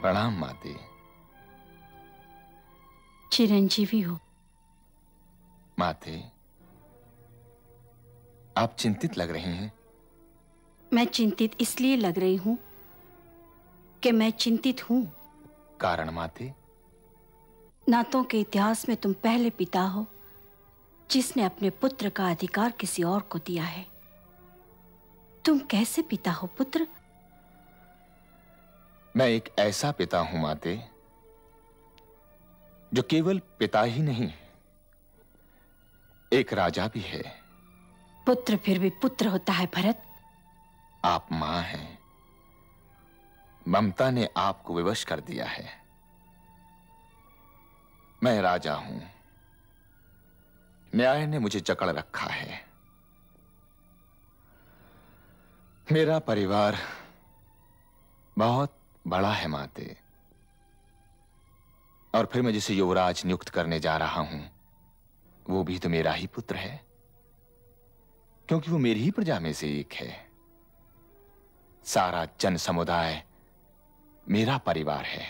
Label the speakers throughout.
Speaker 1: प्रणाम माते।
Speaker 2: चिरंजीवी हो।
Speaker 1: माते, आप चिंतित लग रही हैं।
Speaker 2: मैं चिंतित इसलिए लग रही हूं कि मैं चिंतित हूं।
Speaker 1: कारण माते?
Speaker 2: नातों के इतिहास में तुम पहले पिता हो जिसने अपने पुत्र का अधिकार किसी और को दिया है। तुम कैसे पिता हो पुत्र?
Speaker 1: मैं एक ऐसा पिता हूं माते, जो केवल पिता ही नहीं, एक राजा भी है।
Speaker 2: पुत्र फिर भी पुत्र होता है भरत।
Speaker 1: आप मां हैं। ममता ने आपको विवश कर दिया है। मैं राजा हूं। न्याय ने मुझे जकड़ रखा है। मेरा परिवार बहुत बड़ा है माते, और फिर मैं जिसे युवराज नियुक्त करने जा रहा हूं वो भी तो मेरा ही पुत्र है, क्योंकि वो मेरी ही प्रजा में से एक है। सारा जन समुदाय मेरा परिवार है।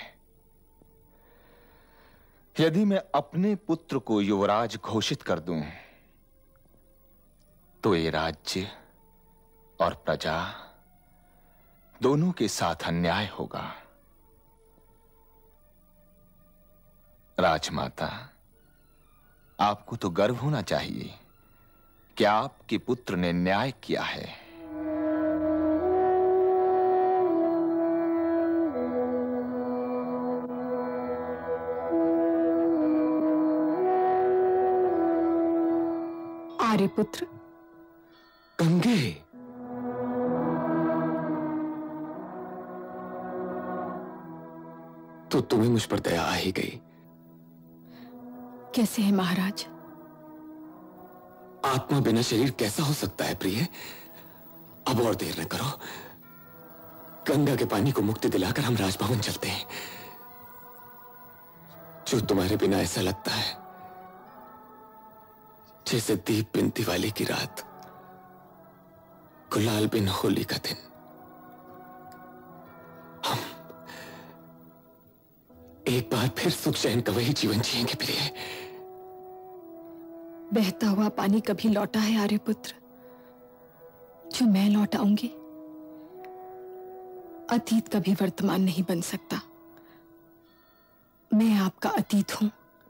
Speaker 1: यदि मैं अपने पुत्र को युवराज घोषित कर दूं तो ये राज्य और प्रजा दोनों के साथ अन्याय होगा। राजमाता, आपको तो गर्व होना चाहिए कि आपके पुत्र ने न्याय किया है।
Speaker 3: आर्यपुत्र।
Speaker 4: गंगे, तो तुम्हें मुझ पर दया आ ही गई।
Speaker 3: कैसे है महाराज?
Speaker 4: आत्मा बिना शरीर कैसा हो सकता है प्रिय? अब और देर न करो। गंगा के पानी को मुक्ति दिलाकर हम राजभवन चलते हैं। जो तुम्हारे बिना ऐसा लगता है जैसे दीप बिन दिवाली की रात, गुलाल बिन होली का दिन। हम एक बार फिर सुख चैन का वही जीवन जिएंगे प्रिय।
Speaker 3: बहता हुआ पानी कभी लौटा है आर्यपुत्र जो मैं लौटाऊंगी? अतीत कभी वर्तमान नहीं बन सकता। मैं आपका अतीत हूं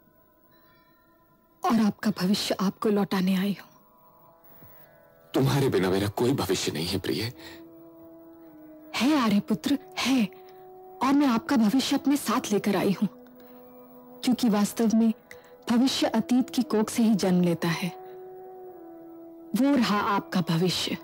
Speaker 3: और आपका भविष्य आपको लौटाने आई हूं।
Speaker 4: तुम्हारे बिना मेरा कोई भविष्य नहीं है प्रिय।
Speaker 3: है आर्यपुत्र, है, और मैं आपका भविष्य अपने साथ लेकर आई हूं, क्योंकि वास्तव में भविष्य अतीत की कोख से ही जन्म लेता है। वो रहा आपका भविष्य।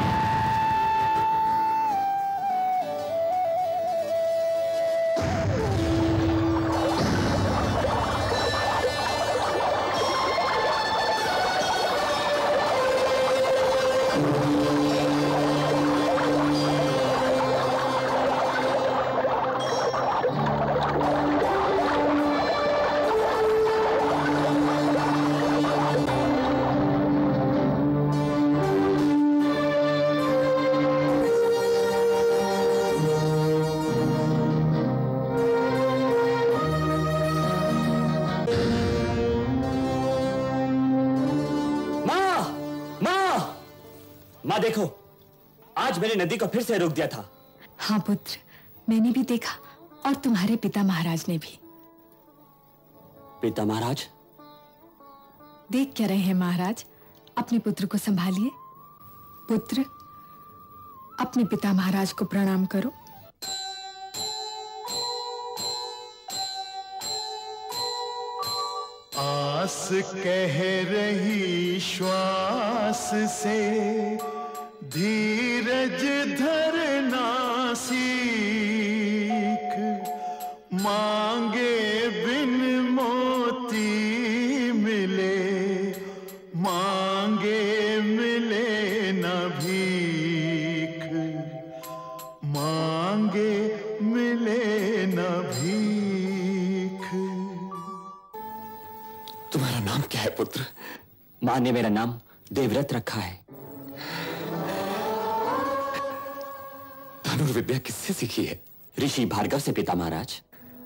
Speaker 5: मां देखो, आज मैंने नदी को फिर से रोक दिया था।
Speaker 3: हाँ पुत्र, मैंने भी देखा, और तुम्हारे पिता महाराज ने भी।
Speaker 5: पिता महाराज?
Speaker 3: देख क्या रहे हैं महाराज? अपने पुत्र को संभालिए। पुत्र, अपने पिता महाराज को प्रणाम करो।
Speaker 6: आस कह रही श्वास से धीरज धरना सीख, मांगे बिन मोती मिले, मांगे मिले न भीख, मांगे मिले न भीख।
Speaker 4: तुम्हारा नाम क्या है पुत्र?
Speaker 5: मां ने मेरा नाम देवव्रत रखा है।
Speaker 4: धनुर्विद्या किससे सीखी है? ऋषि भार्गव से पिता महाराज।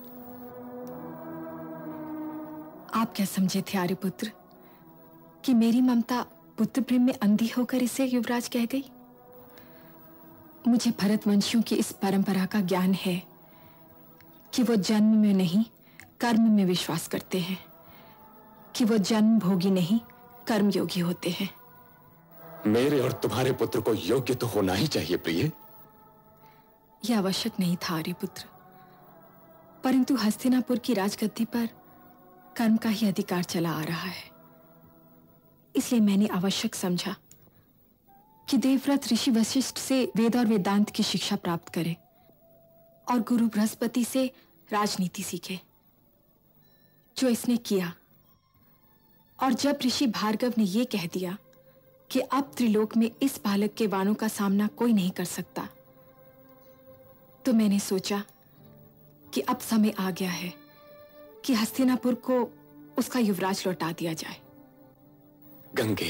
Speaker 3: आप क्या समझे थे आर्यपुत्र कि मेरी ममता पुत्र प्रेम में अंधी होकर इसे युवराज कह गई? मुझे भरतवंशियों की इस परंपरा का ज्ञान है कि वो जन्म में नहीं कर्म में विश्वास करते हैं, कि वो जन्म भोगी नहीं कर्म योगी होते हैं।
Speaker 4: मेरे और तुम्हारे पुत्र को योग्य तो होना ही चाहिए प्रिय।
Speaker 3: यह आवश्यक नहीं था आर्यपुत्र, परंतु हस्तिनापुर की राजगद्दी पर कर्म का ही अधिकार चला आ रहा है, इसलिए मैंने आवश्यक समझा कि देवव्रत ऋषि वशिष्ठ से वेद और वेदांत की शिक्षा प्राप्त करे और गुरु बृहस्पति से राजनीति सीखे, जो इसने किया। और जब ऋषि भार्गव ने यह कह दिया कि अब त्रिलोक में इस बालक के वाणों का सामना कोई नहीं कर सकता, तो मैंने सोचा कि अब समय आ गया है कि हस्तिनापुर को उसका युवराज लौटा दिया जाए।
Speaker 4: गंगे,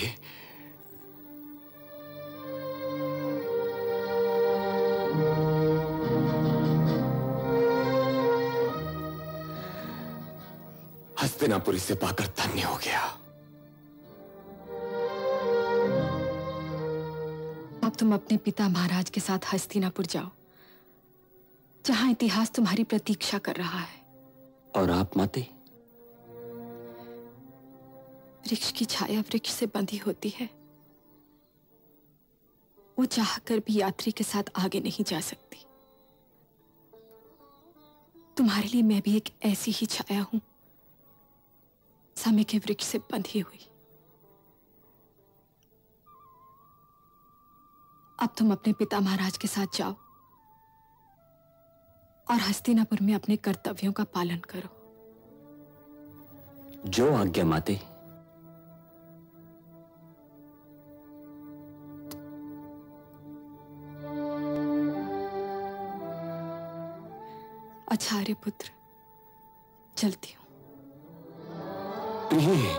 Speaker 4: हस्तिनापुर इसे पाकर धन्य हो गया।
Speaker 3: अब तुम अपने पिता महाराज के साथ हस्तिनापुर जाओ, जहां इतिहास तुम्हारी प्रतीक्षा कर रहा है।
Speaker 4: और आप माते?
Speaker 3: वृक्ष की छाया वृक्ष से बंधी होती है, वो चाहकर भी यात्री के साथ आगे नहीं जा सकती। तुम्हारे लिए मैं भी एक ऐसी ही छाया हूं, समय के वृक्ष से बंधी हुई। अब तुम अपने पिता महाराज के साथ जाओ और हस्तिनापुर में अपने कर्तव्यों का पालन करो।
Speaker 4: जो आज्ञा माते।
Speaker 3: अच्छा आर्यपुत्र, चलती हूं।
Speaker 4: प्रिय,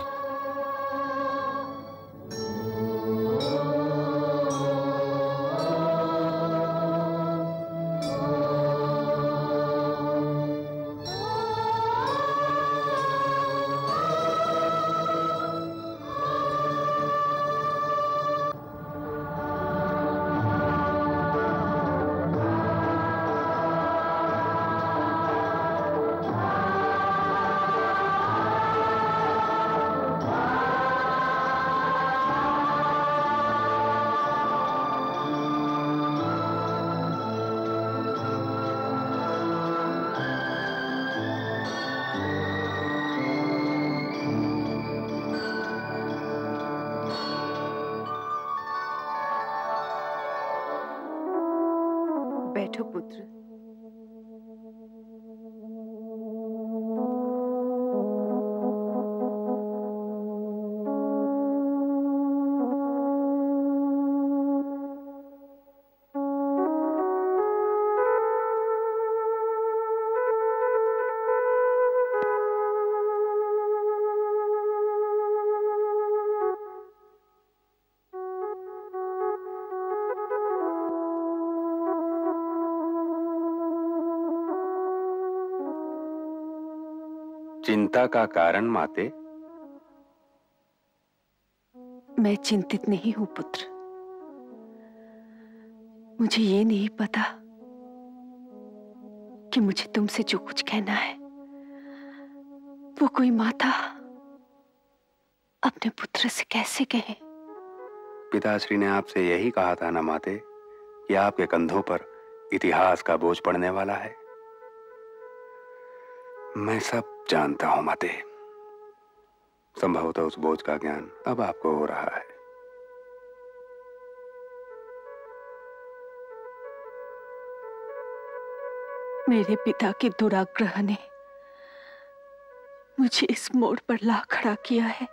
Speaker 2: बैठो पुत्र।
Speaker 7: चिंता का कारण माते?
Speaker 2: मैं चिंतित नहीं हूं पुत्र। मुझे ये नहीं पता कि मुझे तुमसे जो कुछ कहना है वो कोई माता अपने पुत्र से कैसे कहे।
Speaker 7: पिताश्री ने आपसे यही कहा था ना माते कि आपके कंधों पर इतिहास का बोझ पड़ने वाला है। मैं सब जानता हूं माते। संभवतः उस बोझ का ज्ञान अब आपको हो रहा है।
Speaker 2: मेरे पिता के दुराग्रह ने मुझे इस मोड़ पर ला खड़ा किया है।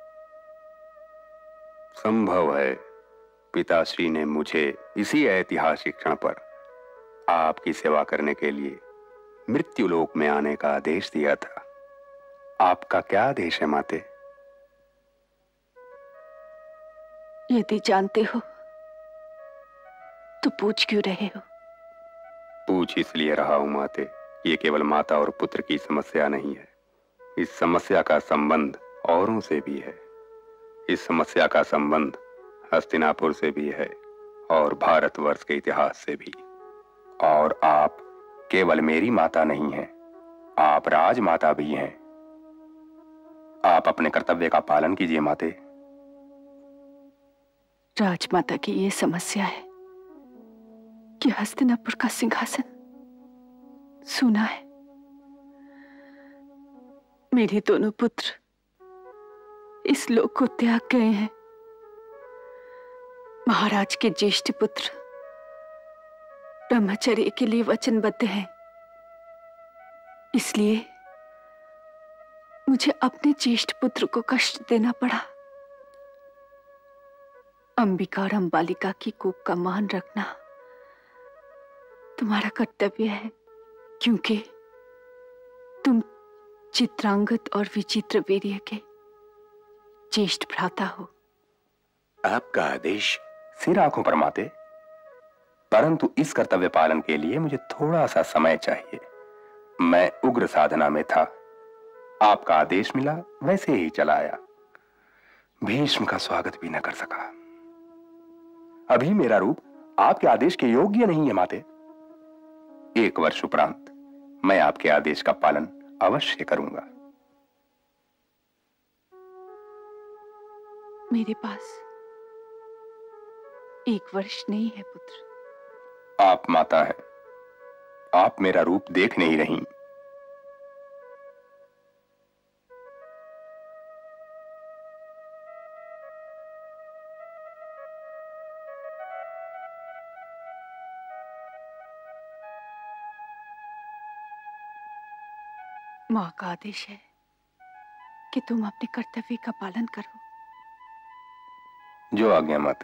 Speaker 7: संभव है पिताश्री ने मुझे इसी ऐतिहासिक क्षण पर आपकी सेवा करने के लिए मृत्यु लोक में आने का आदेश दिया था। आपका क्या आदेश है माते?
Speaker 2: यदि जानते हो तो पूछ क्यों रहे हो?
Speaker 7: पूछ इसलिए रहा हूं माते, ये केवल माता और पुत्र की समस्या नहीं है। इस समस्या का संबंध औरों से भी है। इस समस्या का संबंध हस्तिनापुर से भी है और भारतवर्ष के इतिहास से भी। और आप केवल मेरी माता नहीं हैं, आप राजमाता भी हैं। आप अपने कर्तव्य का पालन कीजिए माते।
Speaker 3: राजमाता की ये समस्या है कि हस्तिनापुर का सिंहासन सूना है। मेरे दोनों पुत्र इस लोक को त्याग गए हैं। महाराज के ज्येष्ठ पुत्र ब्रह्मचर्य के लिए वचनबद्ध हैं। इसलिए मुझे अपने ज्येष्ठ पुत्र को कष्ट देना पड़ा। अंबिका और अंबालिका की कोख का मान रखना तुम्हारा कर्तव्य है, क्योंकि तुम चित्रांगद और विचित्र वीर्य के ज्येष्ठ भ्राता हो।
Speaker 7: आपका आदेश सिर आंखों पर माते, परंतु इस कर्तव्य पालन के लिए मुझे थोड़ा सा समय चाहिए। मैं उग्र साधना में था, आपका आदेश मिला वैसे ही चला आया। भीष्म का स्वागत भी न कर सका। अभी मेरा रूप आपके आदेश के योग्य नहीं है माते। 1 वर्ष उपरांत मैं आपके आदेश का पालन अवश्य करूंगा।
Speaker 3: मेरे पास 1 वर्ष नहीं है पुत्र।
Speaker 7: आप माता है, आप मेरा रूप देख नहीं रही।
Speaker 3: मां का आदेश है कि तुम अपने कर्तव्य का पालन करो।
Speaker 7: जो आज्ञा माते,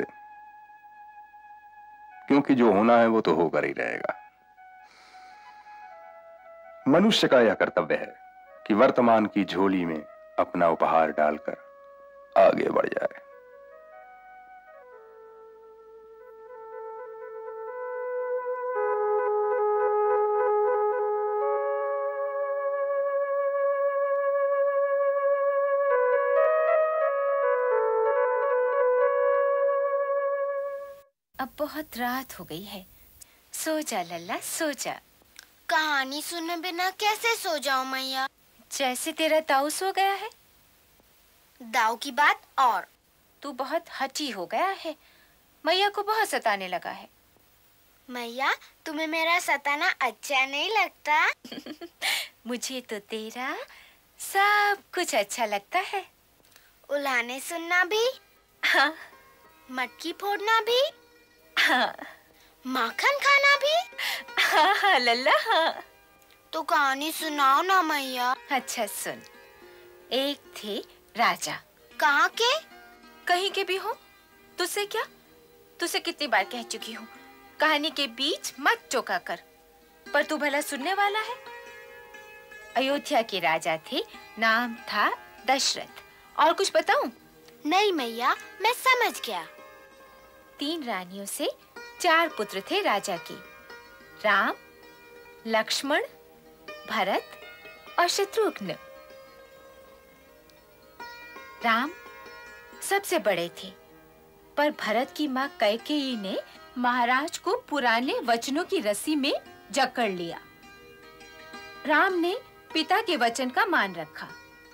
Speaker 7: क्योंकि जो होना है वो तो होकर ही रहेगा। मनुष्य का यह कर्तव्य है कि वर्तमान की झोली में अपना उपहार डालकर आगे बढ़ जाए।
Speaker 8: अब बहुत रात हो गई है, सो जा लल्ला, सो जा।
Speaker 9: कहानी सुने बिना कैसे सो जाऊं मैया?
Speaker 8: जैसे तेरा दाऊ सो गया है।
Speaker 9: दाऊ की बात और।
Speaker 8: तू बहुत हठी हो गया है, मैया को बहुत सताने लगा है।
Speaker 9: मैया, तुम्हें मेरा सताना अच्छा नहीं लगता?
Speaker 8: मुझे तो तेरा सब कुछ अच्छा लगता है।
Speaker 9: उल्हाने सुनना भी?
Speaker 8: हाँ।
Speaker 9: मटकी फोड़ना भी?
Speaker 8: हाँ।
Speaker 9: माखन खाना भी?
Speaker 8: हाँ हाँ लल्ला, हाँ।
Speaker 9: तो कहानी सुनाओ ना मैया।
Speaker 8: अच्छा सुन। एक थे राजा।
Speaker 9: कहाँ के?
Speaker 8: कहीं के भी हो, तुझसे क्या? तुझसे कितनी बार कह चुकी हूँ, कहानी के बीच मत टोका कर, पर तू भला सुनने वाला है। अयोध्या के राजा थे, नाम था दशरथ। और कुछ बताऊं?
Speaker 9: नहीं मैया, मैं समझ गया।
Speaker 8: 3 रानियों से 4 पुत्र थे राजा के, राम, लक्ष्मण, भरत और शत्रुघ्न। राम सबसे बड़े थे, पर भरत की माँ कैकेयी ने महाराज को पुराने वचनों की रस्सी में जकड़ लिया। राम ने पिता के वचन का मान रखा।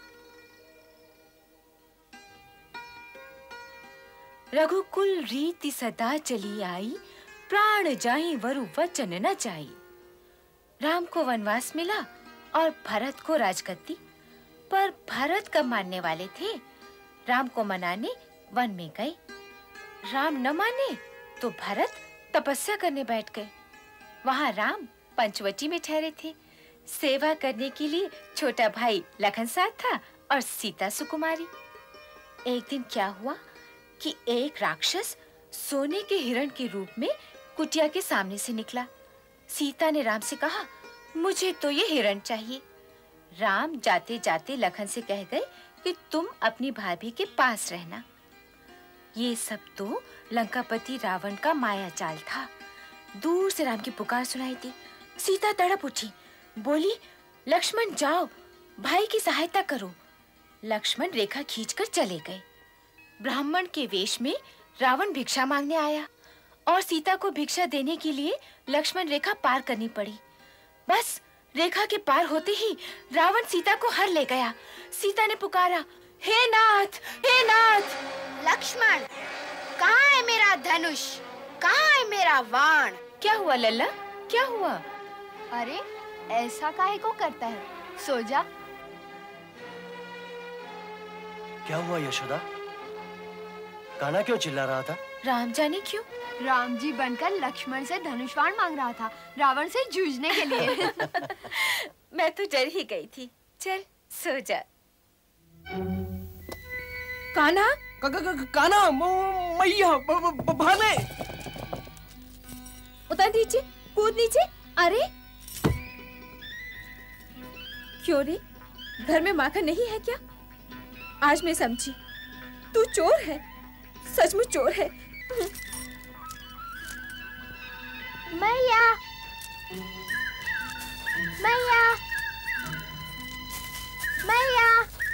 Speaker 8: रघुकुल रीति सदा चली आई, प्राण जाई वरु वचन न जाई। राम को वनवास मिला और भरत को राजगद्दी, पर भरत कब मानने वाले थे। राम को मनाने वन में गए। राम न माने तो भरत तपस्या करने बैठ गए। वहां राम पंचवटी में ठहरे थे। सेवा करने के लिए छोटा भाई लखन साथ था और सीता सुकुमारी। एक दिन क्या हुआ कि एक राक्षस सोने के हिरण के रूप में कुटिया के सामने से निकला। सीता ने राम से कहा, मुझे तो ये हिरण चाहिए। राम जाते जाते लखन से कह गए कि तुम अपनी भाभी के पास रहना। ये सब तो लंकापति रावण का माया जाल था। दूर से राम की पुकार सुनाई दी, सीता तड़प उठी, बोली, लक्ष्मण जाओ, भाई की सहायता करो। लक्ष्मण रेखा खींचकर चले गए। ब्राह्मण के वेश में रावण भिक्षा मांगने आया और सीता को भिक्षा देने के लिए लक्ष्मण रेखा पार करनी पड़ी। बस रेखा के पार होते ही रावण सीता को हर ले गया। सीता ने पुकारा, हे नाथ, हे नाथ।
Speaker 9: लक्ष्मण, कहाँ है मेरा धनुष? कहाँ है मेरा बाण?
Speaker 8: क्या हुआ लल्ला, क्या हुआ?
Speaker 10: अरे ऐसा काहे को करता है, सो जा।
Speaker 11: क्या हुआ यशोदा? कान्हा क्यों चिल्ला रहा था?
Speaker 8: राम जाने क्यों।
Speaker 10: राम जी बनकर लक्ष्मण से धनुष बाण मांग रहा था, रावण से जूझने के लिए।
Speaker 8: मैं तो डर ही गई थी। चल सो जा। कान्हा,
Speaker 11: कान्हा, मैया, भाले।
Speaker 8: उतार दीजिए, कूद नीचे। अरे क्यों रे, घर में माखन नहीं है क्या? आज मैं समझी, तू चोर है, सचमुच चोर है।
Speaker 9: मैया, मैया, मैया,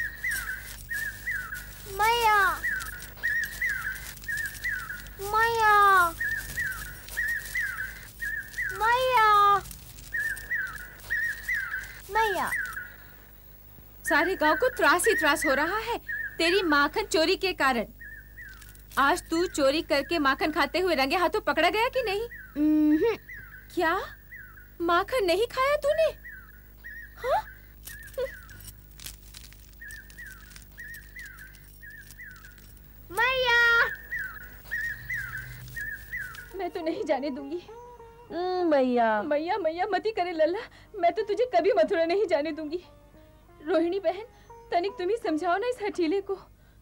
Speaker 9: मैया, मैया, मैया, मैया।
Speaker 8: सारे गांव को त्रास ही त्रास हो रहा है तेरी माखन चोरी के कारण। आज तू चोरी करके माखन खाते हुए रंगे हाथों पकड़ा गया कि नहीं? क्या माखन नहीं खाया तूने? हाँ?
Speaker 9: मैया,
Speaker 8: मैं तो नहीं जाने दूंगी।
Speaker 12: मैया,
Speaker 8: मैया मैया मती करे लल्ला, मैं तो तुझे कभी मथुरा नहीं जाने दूंगी। रोहिणी बहन, तनिक तुम ही समझाओ ना इस हठीले को।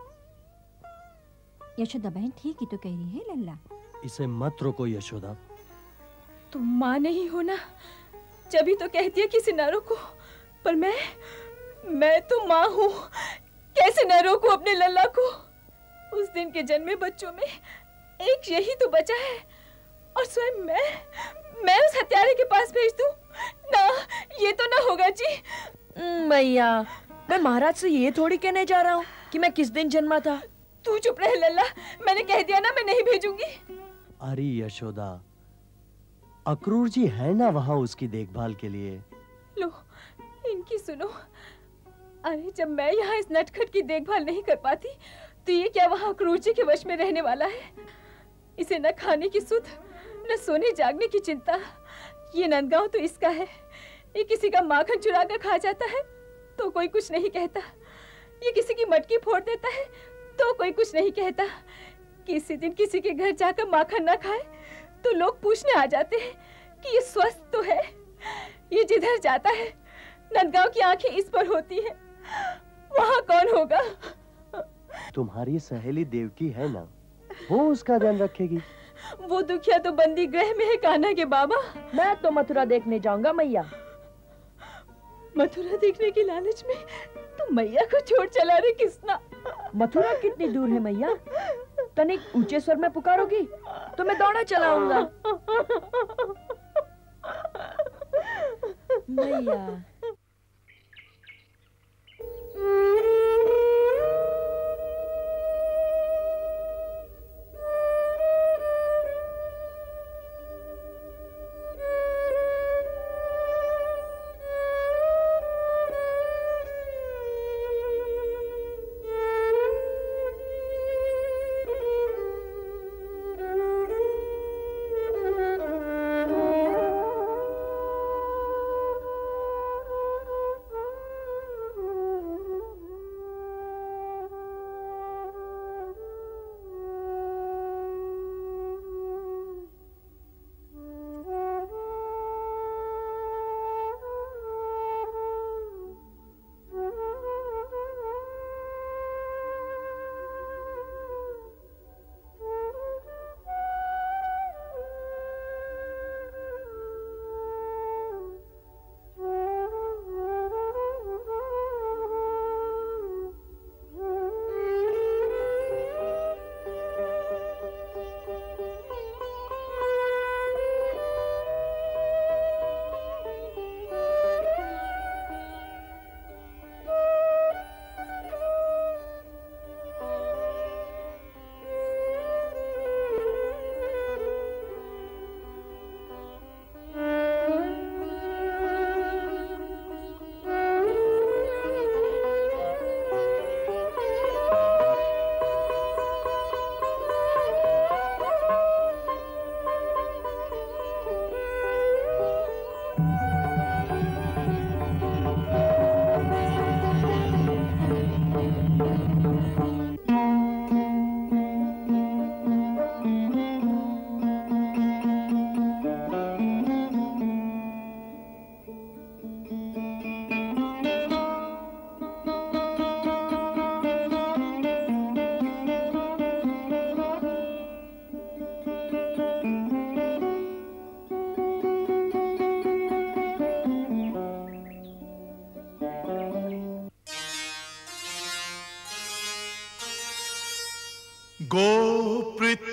Speaker 2: यशोदा बहन ठीक ही तो कह रही है लल्ला।
Speaker 11: इसे मत रोको यशोदा।
Speaker 8: तुम माँ नहीं हो ना, जब ही तो कहती है किसी न रोको, पर मैं तो माँ हूँ, कैसे न रोकूं अपने लल्ला को। उस दिन के जन्मे बच्चों में एक यही तो बचा है, और स्वयं मैं उस हत्यारे के पास भेज दूं? ना, ये तो ना होगा जी।
Speaker 12: मैया, मैं महाराज से ये थोड़ी कहने जा रहा हूँ कि मैं किस दिन जन्मा था।
Speaker 8: तू चुप रहे लल्ला, मैंने कह दिया ना, मैं नहीं भेजूंगी।
Speaker 11: अरे यशोदा, अक्रूर जी है ना वहाँ उसकी देखभाल के लिए।
Speaker 8: लो, इनकी सुनो। अरे जब मैं यहाँ इस नटखट की देखभाल नहीं कर पाती, तो ये क्या वहाँ अक्रूर जी के वश में रहने वाला है? इसे न खाने की सुध, न सोने जागने की चिंता। ये नंदगांव तो इसका है। ये किसी का माखन चुरा कर खा जाता है तो कोई कुछ नहीं कहता। ये किसी की मटकी फोड़ देता है तो कोई कुछ नहीं कहता। किसी दिन किसी के घर जाकर माखन ना खाए तो लोग पूछने आ जाते हैं कि ये स्वस्थ तो है। ये जिधर जाता है नंदगांव की आंखें इस पर होती हैं। वहाँ कौन होगा?
Speaker 11: तुम्हारी सहेली देवकी है ना, वो उसका ध्यान रखेगी।
Speaker 8: वो दुखिया तो बंदी गृह में है कान्हा के बाबा।
Speaker 12: मैं तो मथुरा देखने जाऊंगा मैया।
Speaker 8: मथुरा देखने की लालच में तो मैया को छोड़ चला रे किसना।
Speaker 12: मथुरा कितनी दूर है मैया? तनिक ऊंचे स्वर में पुकारोगी तो मैं दौड़ा चलाऊंगा। मैया,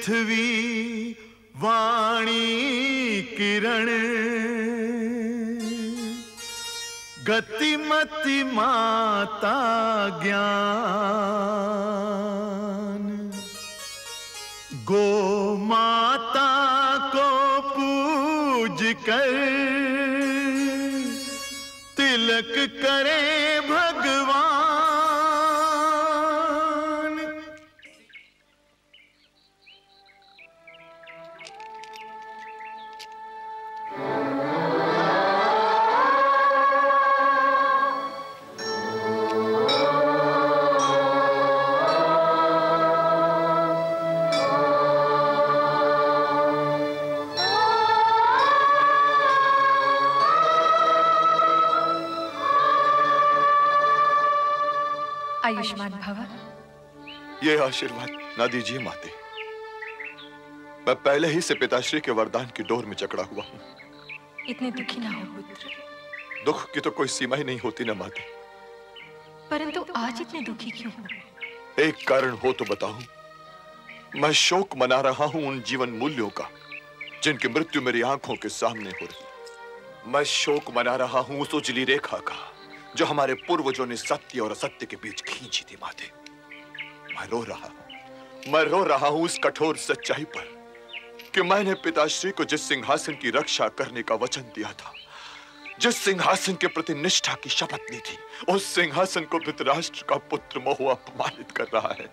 Speaker 6: पृथ्वी वाणी किरण गतिमति माता ज्ञान गो माता को पूज कर तिलक करे भगवान।
Speaker 8: आयुष्मान भव।
Speaker 13: ये आशीर्वाद ना दीजिए माते। मैं पहले ही से पिताश्री के वरदान की डोर में जकड़ा हुआ हूँ।
Speaker 8: इतने दुखी ना हो पुत्र।
Speaker 13: दुख की तो कोई सीमा ही नहीं होती ना माते।
Speaker 8: परंतु आज इतने दुखी क्यों हो?
Speaker 13: एक कारण हो तो बताऊं। मैं शोक मना रहा हूं उन जीवन मूल्यों का जिनकी मृत्यु मेरी आंखों के सामने हो रही। मैं शोक मना रहा हूं उस उजली रेखा का जो हमारे पूर्वजों ने सत्य और असत्य के बीच खींची थी माते। मैं रो रहा हूं उस कठोर सच्चाई पर कि मैंने पिताश्री को जिस सिंहासन की रक्षा करने का वचन दिया था, जिस सिंहासन के प्रति निष्ठा की शपथ ली थी, उस सिंहासन को धृतराष्ट्र का पुत्र मोह अपमानित कर रहा है।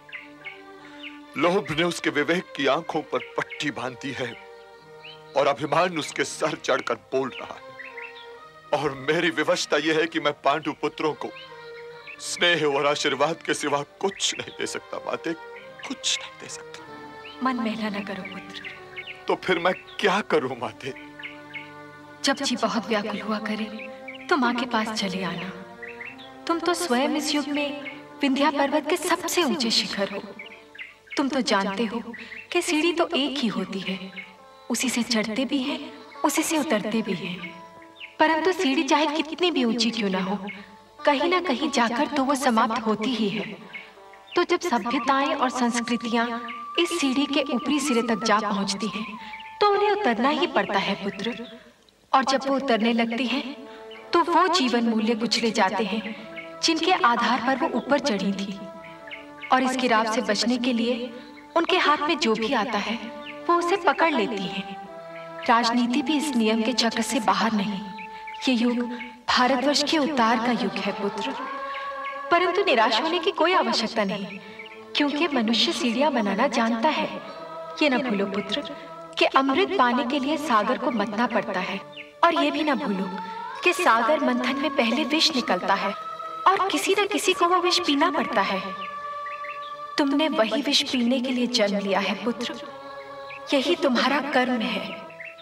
Speaker 13: लोभ ने उसके विवेक की आंखों पर पट्टी बांधी है और अभिमान उसके सर चढ़कर बोल रहा है। और मेरी विवशता यह है कि मैं पांडु पुत्रों को स्नेह और आशीर्वाद के सिवा कुछ नहीं दे सकता माते, कुछ नहीं दे सकता।
Speaker 8: मन मेला न करो पुत्र।
Speaker 13: तो फिर मैं क्या करूं माते?
Speaker 8: जब जी बहुत व्याकुल हुआ करे तो माँ के पास चले आना। तुम तो स्वयं इस युग में विंध्या पर्वत के सबसे ऊंचे शिखर हो। तुम तो जानते हो कि सीढ़ी तो एक ही होती है, उसी से चढ़ते भी हैं, उसी से उतरते भी हैं। परंतु सीढ़ी चाहे कितनी भी ऊंची क्यों ना हो, कहीं ना कहीं जाकर तो वो समाप्त होती ही है। तो जब सभ्यताएं और संस्कृतियां इस सीढ़ी के ऊपरी सिरे तक जा पहुंचती हैं, तो उन्हें उतरना ही पड़ता है पुत्र। और जब वो उतरने लगती हैं, तो वो जीवन मूल्य कुचले जाते हैं जिनके आधार पर वो ऊपर चढ़ी थी। और इस गिराव से बचने के लिए उनके हाथ में जो भी आता है वो उसे पकड़ लेती है। राजनीति भी इस नियम के चक्र से बाहर नहीं। ये युग भारतवर्ष के उद्धार का युग है पुत्र। परंतु निराश होने की कोई आवश्यकता नहीं, क्योंकि मनुष्य सीढ़ियां बनाना जानता है। ये न भूलो पुत्र कि अमृत पाने के लिए सागर को मतना पड़ता है। और ये भी न भूलो कि सागर मंथन में पहले विष निकलता है और किसी न किसी को वो विष पीना पड़ता है। तुमने वही विष पीने के लिए जन्म लिया है पुत्र। यही तुम्हारा कर्म है।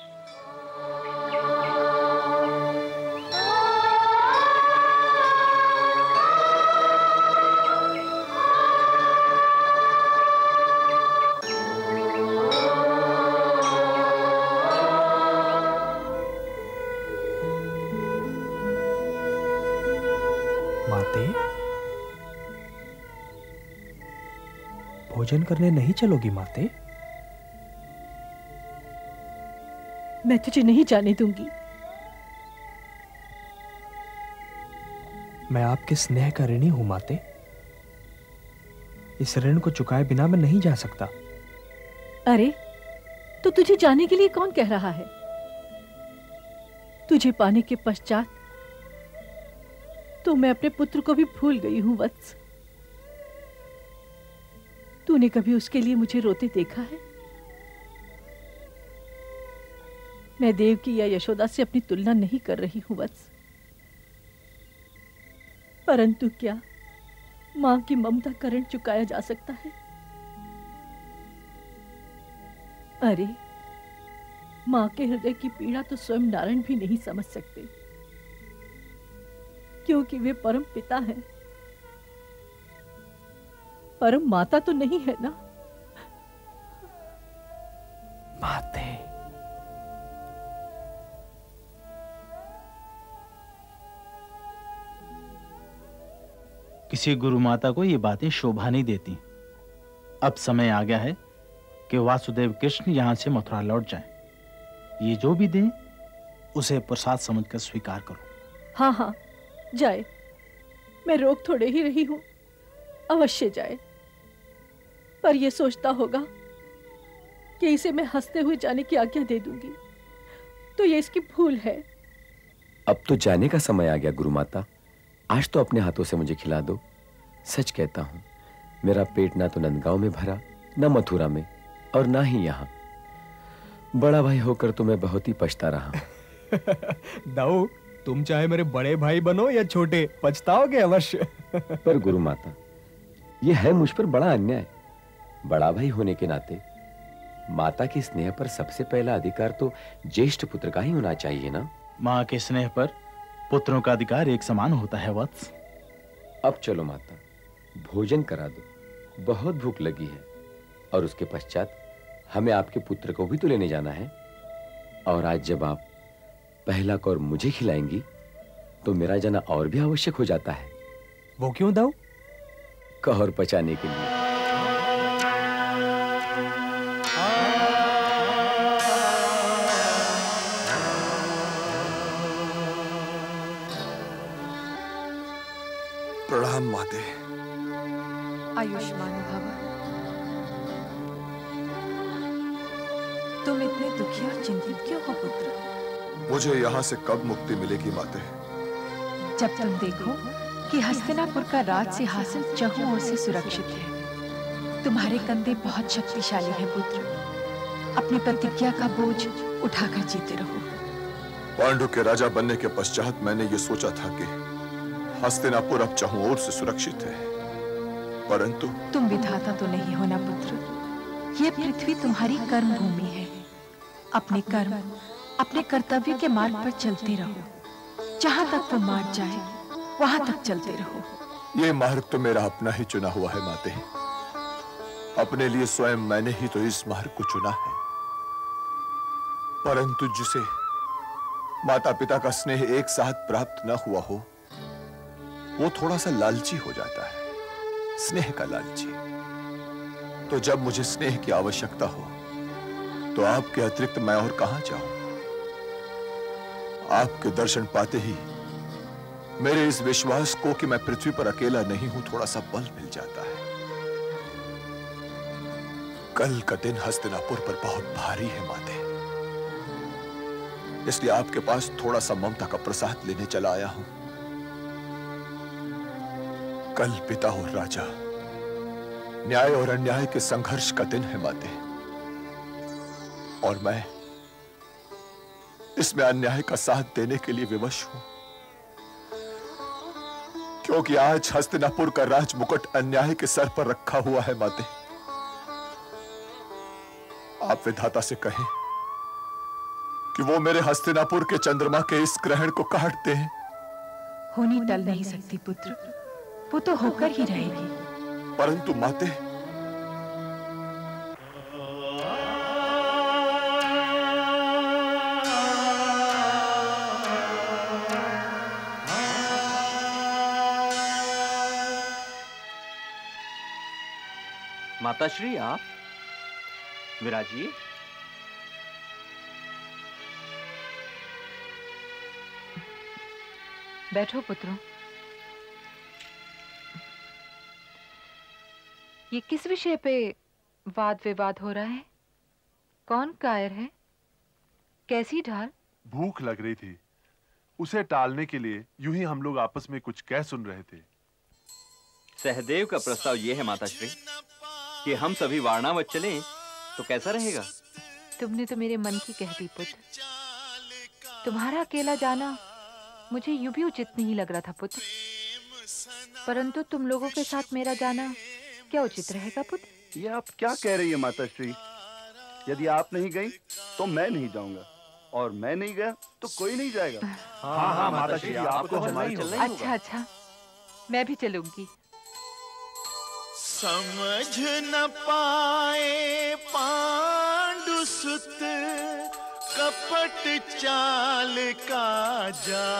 Speaker 14: भोजन करने नहीं चलोगी माते?
Speaker 12: मैं तुझे नहीं जाने दूंगी।
Speaker 14: मैं आपके स्नेह का ऋणी हूं माते। इस ऋण को चुकाए बिना मैं नहीं जा सकता।
Speaker 12: अरे तो तुझे जाने के लिए कौन कह रहा है? तुझे पाने के पश्चात तो मैं अपने पुत्र को भी भूल गई हूं वत्स। तूने कभी उसके लिए मुझे रोते देखा है? मैं देवकी या यशोदा से अपनी तुलना नहीं कर रही हूं वत्स, परंतु क्या मां की ममता का ऋण चुकाया जा सकता है? अरे मां के हृदय की पीड़ा तो स्वयं नारायण भी नहीं समझ सकते, क्योंकि वे परम पिता हैं, परम माता तो नहीं है ना।
Speaker 14: माते,
Speaker 15: किसी गुरु माता को ये बातें शोभा नहीं देती। अब समय आ गया है कि वासुदेव कृष्ण यहां से मथुरा लौट जाएं। ये जो भी दें उसे प्रसाद समझकर स्वीकार करो।
Speaker 12: हाँ हाँ जाए, मैं रोक थोड़े ही रही हूं, अवश्य जाए। पर यह सोचता होगा कि इसे मैं हंसते हुए जाने की आज्ञा दे दूंगी तो ये इसकी भूल है।
Speaker 4: अब तो जाने का समय आ गया गुरु माता। आज तो अपने हाथों से मुझे खिला दो। सच कहता हूं, मेरा पेट ना तो नंदगांव में भरा, ना मथुरा में, और ना ही यहाँ। बड़ा भाई होकर तो मैं बहुत ही पछता रहा।
Speaker 14: दाऊ, तुम चाहे मेरे बड़े भाई बनो या छोटे, पछताओगे अवश्य।
Speaker 4: पर गुरु माता, यह है मुझ पर बड़ा अन्याय। बड़ा भाई होने के नाते माता के स्नेह पर सबसे पहला अधिकार तो ज्येष्ठ पुत्र का ही होना चाहिए ना।
Speaker 15: माँ के स्नेह पर पुत्रों का अधिकार एक समान होता है वत्स।
Speaker 4: अब चलो माता, भोजन करा दो, बहुत भूख लगी है। और उसके पश्चात हमें आपके पुत्र को भी तो लेने जाना है। और आज जब आप पहला कौर मुझे खिलाएंगी तो मेरा जाना और भी आवश्यक हो जाता है।
Speaker 14: वो क्यों दाऊ?
Speaker 4: कहर पचाने के लिए।
Speaker 13: प्रणाम माते।
Speaker 16: आयुष्मान भव। तुम इतने दुखी और चिंतित क्यों हो पुत्र?
Speaker 13: मुझे यहाँ से कब मुक्ति मिलेगी माते?
Speaker 16: जब तुम देखो कि हस्तिनापुर का राज सिंहासन चहुं ओर से सुरक्षित है। तुम्हारे कंधे बहुत शक्तिशाली हैं पुत्र। अपनी प्रतिज्ञा का बोझ उठाकर जीते रहो।
Speaker 13: पांडु के राजा बनने के पश्चात मैंने ये सोचा था कि हस्तिनापुर अब चहुं ओर से सुरक्षित है, परंतु
Speaker 16: तुम विधाता तो नहीं हो ना पुत्र। ये पृथ्वी तुम्हारी कर्म भूमि है। अपने कर्म, अपने कर्तव्य के मार्ग पर चलते रहो। जहां तक वो मार्ग जाए वहां तक चलते रहो।
Speaker 13: ये मार्ग तो मेरा अपना ही चुना हुआ है माते। अपने लिए स्वयं मैंने ही तो इस मार्ग को चुना है, परंतु जिसे माता पिता का स्नेह एक साथ प्राप्त न हुआ हो वो थोड़ा सा लालची हो जाता है, स्नेह का लालची। तो जब मुझे स्नेह की आवश्यकता हो तो आपके अतिरिक्त मैं और कहां जाऊं? आपके दर्शन पाते ही मेरे इस विश्वास को कि मैं पृथ्वी पर अकेला नहीं हूं थोड़ा सा बल मिल जाता है। कल का दिन हस्तिनापुर पर बहुत भारी है माते, इसलिए आपके पास थोड़ा सा ममता का प्रसाद लेने चला आया हूं। कल पिता और राजा, न्याय और अन्याय के संघर्ष का दिन है माते, और मैं इसमें अन्याय का साथ देने के लिए विवश हूं, क्योंकि आज हस्तिनापुर का राज मुकुट अन्याय के सर पर रखा हुआ है माते। आप विधाता से कहें कि वो मेरे हस्तिनापुर के चंद्रमा के इस ग्रहण को काट दें।
Speaker 16: होनी टल नहीं सकती पुत्र, वो तो होकर ही रहेगी।
Speaker 13: परंतु माते,
Speaker 5: माताश्री आप विराजिए।
Speaker 16: बैठो पुत्रों। ये किस विषय पे वाद विवाद हो रहा है? कौन कायर है? कैसी ढाल?
Speaker 17: भूख लग रही थी, उसे टालने के लिए यूं ही हम लोग आपस में कुछ कह सुन रहे थे।
Speaker 5: सहदेव का प्रस्ताव यह है माताश्री कि हम सभी वारणावत चलें तो कैसा रहेगा?
Speaker 16: तुमने तो मेरे मन की कह दी पुत्र। तुम्हारा अकेला जाना मुझे यूं भी उचित नहीं लग रहा था पुत्र, परंतु तुम लोगों के साथ मेरा जाना क्या उचित रहेगा पुत्र?
Speaker 18: ये आप क्या कह रही है माताश्री? यदि आप नहीं गई तो मैं नहीं जाऊंगा, और मैं नहीं गया तो कोई नहीं जाएगा।
Speaker 17: हाँ हाँ माताश्री, आपको चलना ही होगा।
Speaker 16: अच्छा अच्छा, मैं भी चलूंगी।
Speaker 6: समझ न पाए पांडु सुत कपट चाल का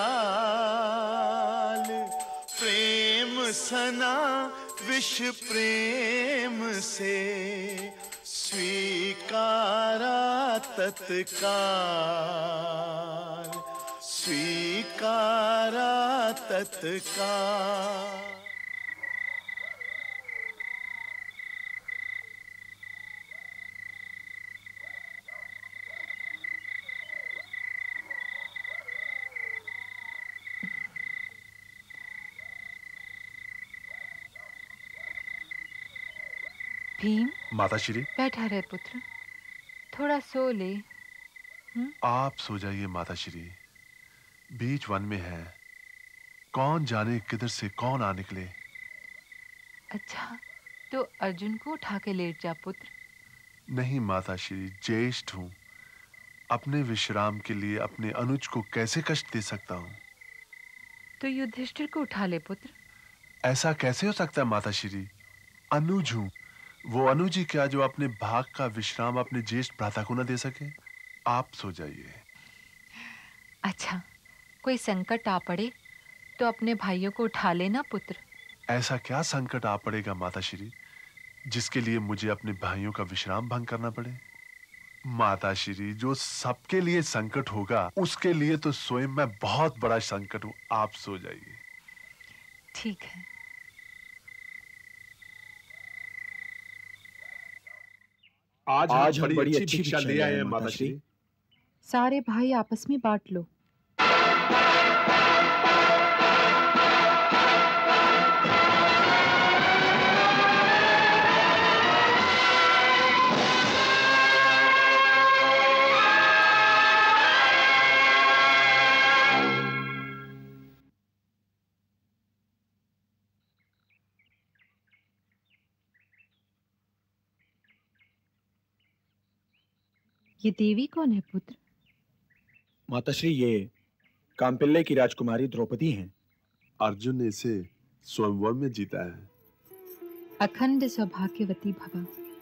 Speaker 6: जाल, प्रेम सना विष प्रेम से स्वीकारा तत्काल, स्वीकारा तत्काल।
Speaker 10: भीम,
Speaker 17: माताश्री।
Speaker 10: बैठा रहे पुत्र, थोड़ा सो ले।
Speaker 17: आप सो जाइए माताश्री, बीच वन में है, कौन जाने किधर से कौन आ निकले।
Speaker 10: अच्छा, तो अर्जुन को उठा के लेट जा पुत्र।
Speaker 17: नहीं माताश्री, ज्येष्ठ हूं, अपने विश्राम के लिए अपने अनुज को कैसे कष्ट दे सकता हूं।
Speaker 10: तो युधिष्ठिर को उठा ले पुत्र।
Speaker 17: ऐसा कैसे हो सकता है माताश्री, अनुज हूं, वो अनुज ही क्या जो अपने भाग का विश्राम अपने ज्येष्ठ भ्राता को न दे सके। आप सो जाइए।
Speaker 10: अच्छा, कोई संकट आ पड़े तो अपने भाइयों को उठा लेना पुत्र।
Speaker 17: ऐसा क्या संकट आ पड़ेगा माताश्री जिसके लिए मुझे अपने भाइयों का विश्राम भंग करना पड़े। माताश्री, जो सबके लिए संकट होगा उसके लिए तो स्वयं मैं बहुत बड़ा संकट हूं। आप सो जाइए।
Speaker 10: ठीक है।
Speaker 13: आज हम बड़ी अच्छी भिक्षा ले आए हैं माताश्री।
Speaker 16: सारे भाई आपस में बांट लो। ये देवी कौन है पुत्र?
Speaker 13: माताश्री, ये कांपिल्ले की राजकुमारी द्रौपदी हैं।
Speaker 17: अर्जुन ने इसे स्वयंवर में जीता है।
Speaker 16: अखंड सौभाग्यवती भवा।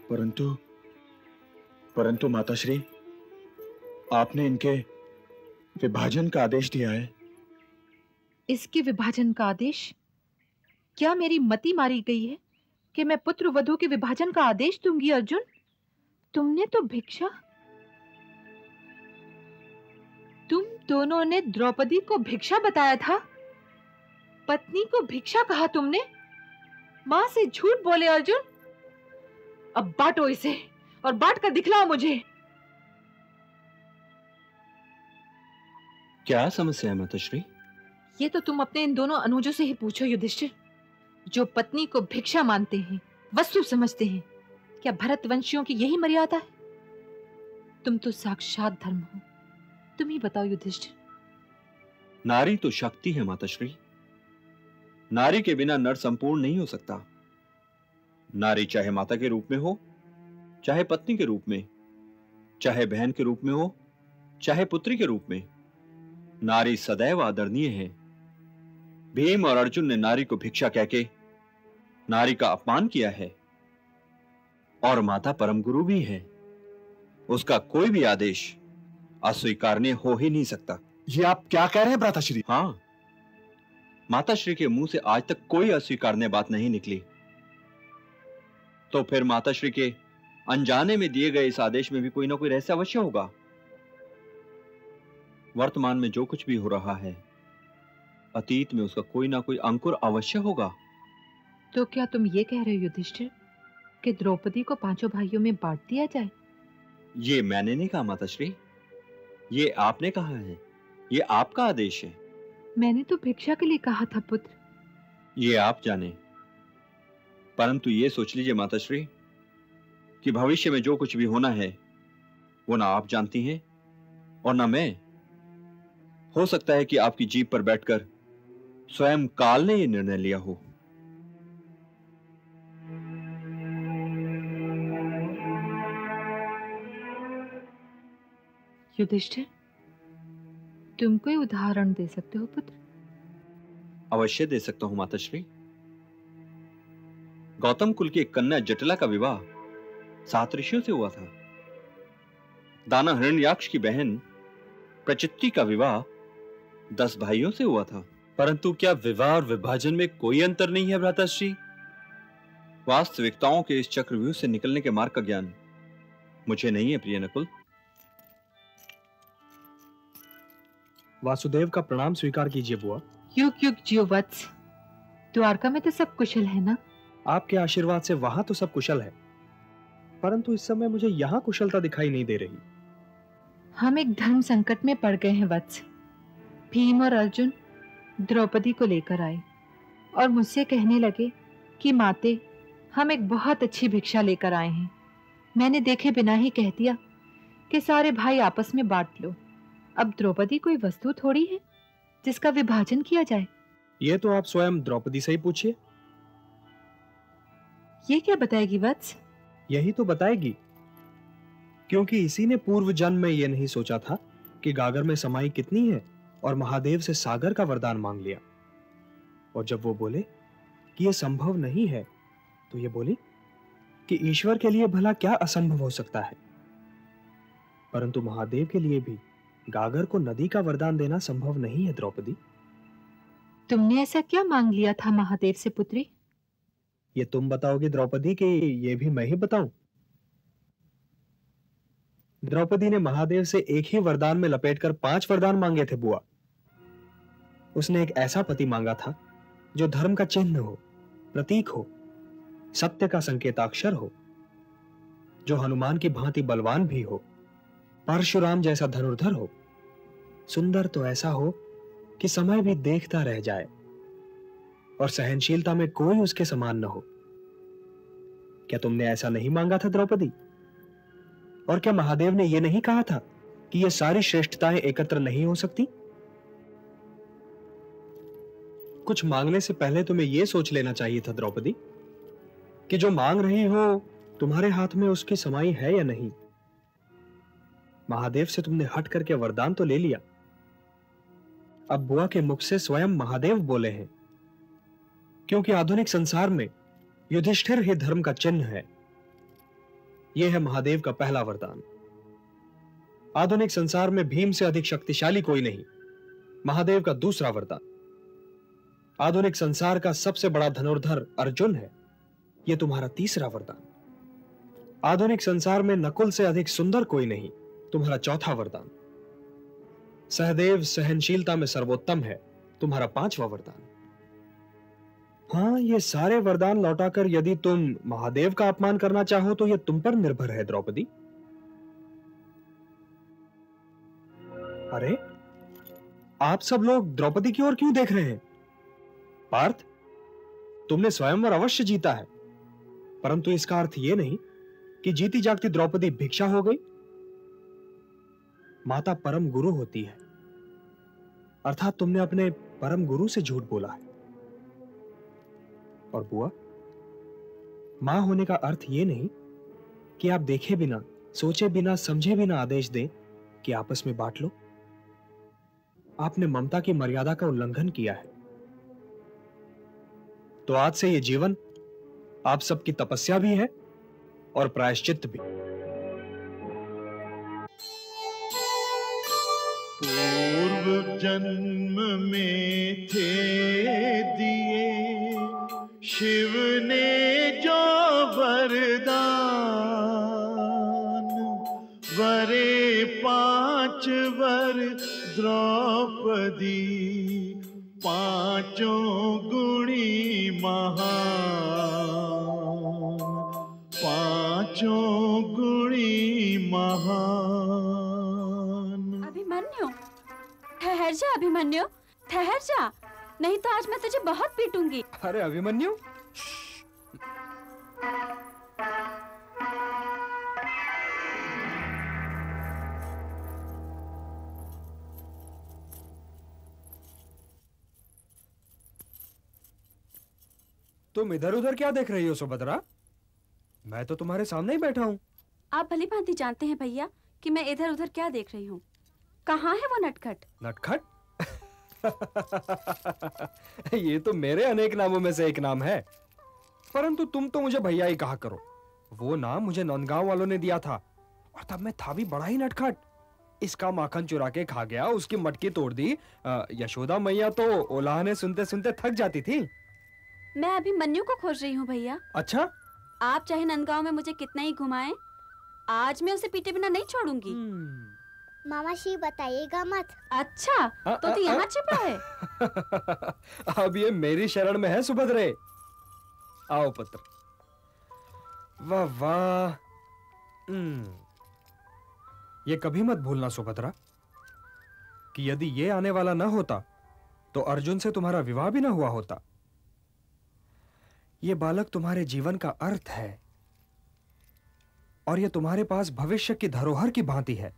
Speaker 13: परंतु माताश्री, आपने इनके विभाजन का आदेश दिया है।
Speaker 16: इसके विभाजन का आदेश? क्या मेरी मति मारी गई है कि मैं पुत्र वधू के विभाजन का आदेश दूंगी? अर्जुन, तुमने तो भिक्षा, तुम दोनों ने द्रौपदी को भिक्षा बताया था, पत्नी को भिक्षा कहा तुमने। मां से झूठ बोले अर्जुन। अब बांटो इसे और बांट कर दिखलाओ मुझे।
Speaker 13: क्या समस्या है माताश्री?
Speaker 16: ये तो तुम अपने इन दोनों अनुजों से ही पूछो युधिष्ठिर, जो पत्नी को भिक्षा मानते हैं, वस्तु समझते हैं। क्या भरतवंशियों की यही मर्यादा है? तुम तो साक्षात धर्म हो। तुम ही बताओ युधिष्ठिर।
Speaker 5: नारी तो शक्ति है माताश्री। नारी के बिना नर संपूर्ण नहीं हो सकता। नारी चाहे माता के रूप में हो, चाहे पत्नी के रूप में, चाहे बहन के रूप में हो, चाहे पुत्री के रूप में, नारी सदैव आदरणीय है। भीम और अर्जुन ने नारी को भिक्षा कहके नारी का अपमान किया है, और माता परम गुरु भी है। उसका कोई भी आदेश अस्वीकारनीय हो ही नहीं सकता।
Speaker 13: ये आप क्या कह रहे हैं भ्राताश्री?
Speaker 5: हाँ, माताश्री के मुंह से आज तक कोई अस्वीकारनीय बात नहीं निकली, तो फिर माताश्री के अनजाने में दिए गए इस आदेश में भी कोई ना कोई रहस्य अवश्य होगा। वर्तमान में जो कुछ भी हो रहा है, अतीत में उसका कोई ना कोई अंकुर अवश्य होगा।
Speaker 16: तो क्या तुम ये कह रहे हो युधिष्ठिर कि द्रौपदी को पांचों भाइयों में बांट दिया जाए?
Speaker 5: ये मैंने नहीं कहा माताश्री, ये आपने कहा है। ये आपका आदेश है।
Speaker 16: मैंने तो भिक्षा के लिए कहा था पुत्र।
Speaker 5: ये आप जाने, परंतु ये सोच लीजिए माताश्री कि भविष्य में जो कुछ भी होना है वो ना आप जानती हैं और ना मैं। हो सकता है कि आपकी जीभ पर बैठकर स्वयं काल ने ये निर्णय लिया हो।
Speaker 16: युधिष्ठिर, तुम कोई उदाहरण दे सकते हो पुत्र?
Speaker 5: अवश्य दे सकता हूं माताश्री। गौतम कुल की एक कन्या जटिला का विवाह 7 ऋषियों से हुआ था। दाना हिरण्याक्ष की बहन प्रचित्ति का विवाह 10 भाइयों से हुआ था।
Speaker 19: परंतु क्या विवाह और विभाजन में कोई अंतर नहीं है भ्राताश्री?
Speaker 5: वास्तविकताओं के इस चक्रव्यूह से निकलने के मार्ग का ज्ञान मुझे नहीं है प्रिय नकुल।
Speaker 14: वासुदेव का प्रणाम स्वीकार कीजिए बुआ।
Speaker 10: युग युग जियो वत्स। द्वारका में तो सब कुशल है ना?
Speaker 14: आपके आशीर्वाद से वहां तो सब कुशल है, परंतु इस समय मुझे यहाँ कुशलता दिखाई नहीं दे रही।
Speaker 10: हम एक धर्म संकट में पड़ गए हैं वत्स। भीम और अर्जुन द्रौपदी को लेकर आए और मुझसे कहने लगे कि माते, हम एक बहुत अच्छी भिक्षा लेकर आए हैं। मैंने देखे बिना ही कह दिया कि सारे भाई आपस में बांट लो। अब द्रौपदी कोई वस्तु थोड़ी है जिसका विभाजन किया जाए।
Speaker 14: ये तो आप स्वयं द्रौपदी से ही पूछिए।
Speaker 10: ये क्या बताएगी वत्स?
Speaker 14: यही तो बताएगी, क्योंकि इसी ने पूर्व जन्म में यह नहीं सोचा था कि गागर में समाई कितनी है और महादेव से सागर का वरदान मांग लिया। और जब वो बोले कि यह संभव नहीं है, तो ये बोली कि ईश्वर के लिए भला क्या असंभव हो सकता है। परंतु महादेव के लिए भी गागर को नदी का वरदान देना संभव नहीं है द्रौपदी।
Speaker 10: तुमने ऐसा क्या मांग लिया था महादेव से पुत्री?
Speaker 14: ये तुम बताओगे द्रौपदी कि ये भी मैं ही बताऊं? द्रौपदी ने महादेव से एक ही वरदान में लपेटकर 5 वरदान मांगे थे बुआ। उसने एक ऐसा पति मांगा था जो धर्म का चिन्ह हो, प्रतीक हो, सत्य का संकेताक्षर हो, जो हनुमान की भांति बलवान भी हो, परशुराम जैसा धनुर्धर हो, सुंदर तो ऐसा हो कि समय भी देखता रह जाए और सहनशीलता में कोई उसके समान न हो। क्या तुमने ऐसा नहीं मांगा था द्रौपदी? और क्या महादेव ने यह नहीं कहा था कि ये सारी श्रेष्ठताएं एकत्र नहीं हो सकती? कुछ मांगने से पहले तुम्हें यह सोच लेना चाहिए था द्रौपदी कि जो मांग रही हो तुम्हारे हाथ में उसकी समाई है या नहीं। महादेव से तुमने हट करके वरदान तो ले लिया। अब बुआ के मुख से स्वयं महादेव बोले हैं, क्योंकि आधुनिक संसार में युधिष्ठिर ही धर्म का चिन्ह है। यह है महादेव का पहला वरदान। आधुनिक संसार में भीम से अधिक शक्तिशाली कोई नहीं। महादेव का दूसरा वरदान। आधुनिक संसार का सबसे बड़ा धनुर्धर अर्जुन है। यह तुम्हारा तीसरा वरदान। आधुनिक संसार में नकुल से अधिक सुंदर कोई नहीं। तुम्हारा चौथा वरदान। सहदेव सहनशीलता में सर्वोत्तम है। तुम्हारा 5वां वरदान। हाँ, ये सारे वरदान लौटाकर यदि तुम महादेव का अपमान करना चाहो तो यह तुम पर निर्भर है द्रौपदी। अरे, आप सब लोग द्रौपदी की ओर क्यों देख रहे हैं? पार्थ, तुमने स्वयंवर अवश्य जीता है, परंतु इसका अर्थ यह नहीं कि जीती जागती द्रौपदी भिक्षा हो गई। माता परम गुरु होती है, अर्थात तुमने अपने परम गुरु से झूठ बोला है। और बुआ, मां होने का अर्थ यह नहीं कि आप देखे बिना, सोचे बिना, समझे बिना आदेश दें कि आपस में बांट लो। आपने ममता की मर्यादा का उल्लंघन किया है। तो आज से यह जीवन आप सबकी तपस्या भी है और प्रायश्चित भी।
Speaker 6: पूर्व जन्म में थे दिए शिव ने जो वरदान, वरे 5 वर द्रौपदी, 5 गुणी महान, 5 गुणी महान।
Speaker 2: अभिमन्यु, ठहर जा अभिमन्यु, ठहर जा, नहीं तो आज मैं तुझे बहुत पीटूंगी।
Speaker 14: अरे अभिमन्यु, तुम इधर उधर क्या देख रही हो सुभद्रा? मैं तो तुम्हारे सामने ही बैठा हूँ।
Speaker 2: आप भली भांति जानते हैं भैया कि मैं इधर उधर क्या देख रही हूँ। कहाँ है वो नटखट?
Speaker 14: नटखट? ये तो मेरे अनेक नामों में से एक नाम है, परंतु तुम तो मुझे भैया ही कहा करो। वो नाम मुझे नंदगांव वालों ने दिया था और तब मैं था भी बड़ा ही नटखट। इसका माखन चुरा के खा गया, उसकी मटकी तोड़ दी। यशोदा मैया तो ओलाहने सुनते सुनते थक जाती थी।
Speaker 2: मैं अभिमन्यु को खोज रही हूँ भैया।
Speaker 14: अच्छा?
Speaker 2: आप चाहे नंदगांव में मुझे कितना ही घुमाएं,
Speaker 20: आज मैं उसे पीटे बिना नहीं छोड़ूंगी।
Speaker 9: मामा श्री बताइएगा मत।
Speaker 20: अच्छा, तो यहाँ छिपा है।
Speaker 14: अब ये मेरी शरण में है सुभद्रे। आओ पुत्र। वाह वाह। ये कभी मत भूलना सुभद्रा कि यदि ये आने वाला न होता तो अर्जुन से तुम्हारा विवाह भी न हुआ होता। ये बालक तुम्हारे जीवन का अर्थ है और ये तुम्हारे पास भविष्य की धरोहर की भांति है।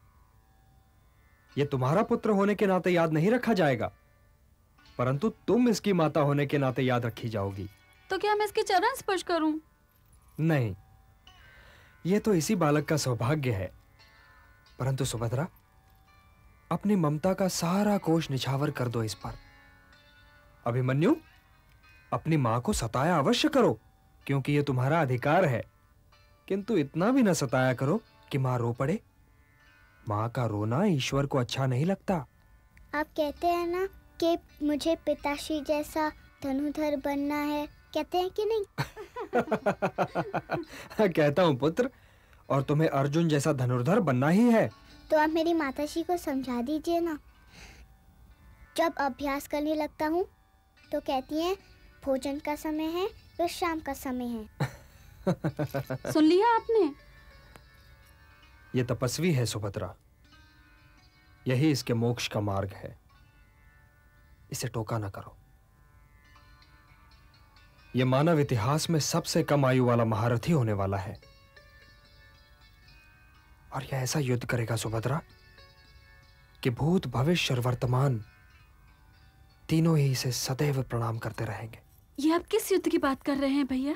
Speaker 14: ये तुम्हारा पुत्र होने के नाते याद नहीं रखा जाएगा, परंतु तुम इसकी माता होने के नाते याद रखी जाओगी।
Speaker 20: तो क्या मैं इसके चरण स्पर्श करूं?
Speaker 14: नहीं, यह तो इसी बालक का सौभाग्य है। परंतु सुभद्रा, अपनी ममता का सारा कोष निछावर कर दो इस पर। अभिमन्यु, अपनी मां को सताया अवश्य करो, क्योंकि यह तुम्हारा अधिकार है, किंतु इतना भी न सताया करो कि मां रो पड़े। मां का रोना ईश्वर को अच्छा नहीं लगता।
Speaker 9: आप कहते हैं ना कि मुझे पिताश्री जैसा धनुधर बनना है, कहते हैं कि नहीं?
Speaker 14: कहता हूं पुत्र, और तुम्हें अर्जुन जैसा धनुर्धर बनना ही है।
Speaker 9: तो आप मेरी माताश्री को समझा दीजिए ना। जब अभ्यास करने लगता हूँ तो कहती हैं भोजन का समय है, विश्राम का समय है।
Speaker 20: सुन लिया आपने?
Speaker 14: ये तपस्वी है सुभद्रा, यही इसके मोक्ष का मार्ग है। इसे टोका न करो। यह मानव इतिहास में सबसे कम आयु वाला महारथी होने वाला है, और यह ऐसा युद्ध करेगा सुभद्रा कि भूत, भविष्य और वर्तमान तीनों ही इसे सदैव प्रणाम करते रहेंगे।
Speaker 20: ये आप किस युद्ध की बात कर रहे हैं भैया?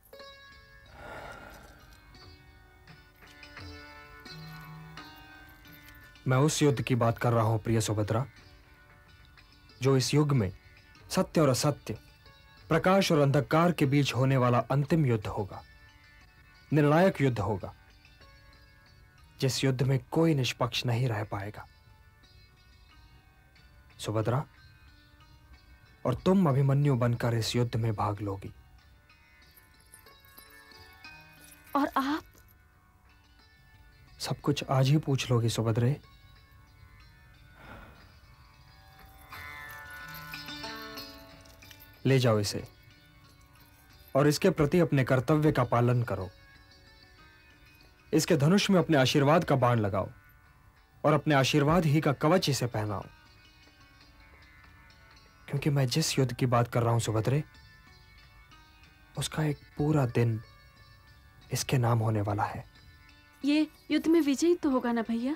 Speaker 14: मैं उस युद्ध की बात कर रहा हूं प्रिय सुभद्रा, जो इस युग में सत्य और असत्य, प्रकाश और अंधकार के बीच होने वाला अंतिम युद्ध होगा, निर्णायक युद्ध होगा, जिस युद्ध में कोई निष्पक्ष नहीं रह पाएगा। सुभद्रा, और तुम अभिमन्यु बनकर इस युद्ध में भाग लोगी।
Speaker 20: और आप?
Speaker 14: सब कुछ आज ही पूछ लोगी सुभद्रे। ले जाओ इसे और इसके प्रति अपने कर्तव्य का पालन करो। इसके धनुष में अपने आशीर्वाद का बाण लगाओ और अपने आशीर्वाद ही का कवच इसे पहनाओ, क्योंकि मैं जिस युद्ध की बात कर रहा हूं सुभद्रे, उसका एक पूरा दिन इसके नाम होने वाला है।
Speaker 20: ये युद्ध में विजयी तो होगा ना भैया?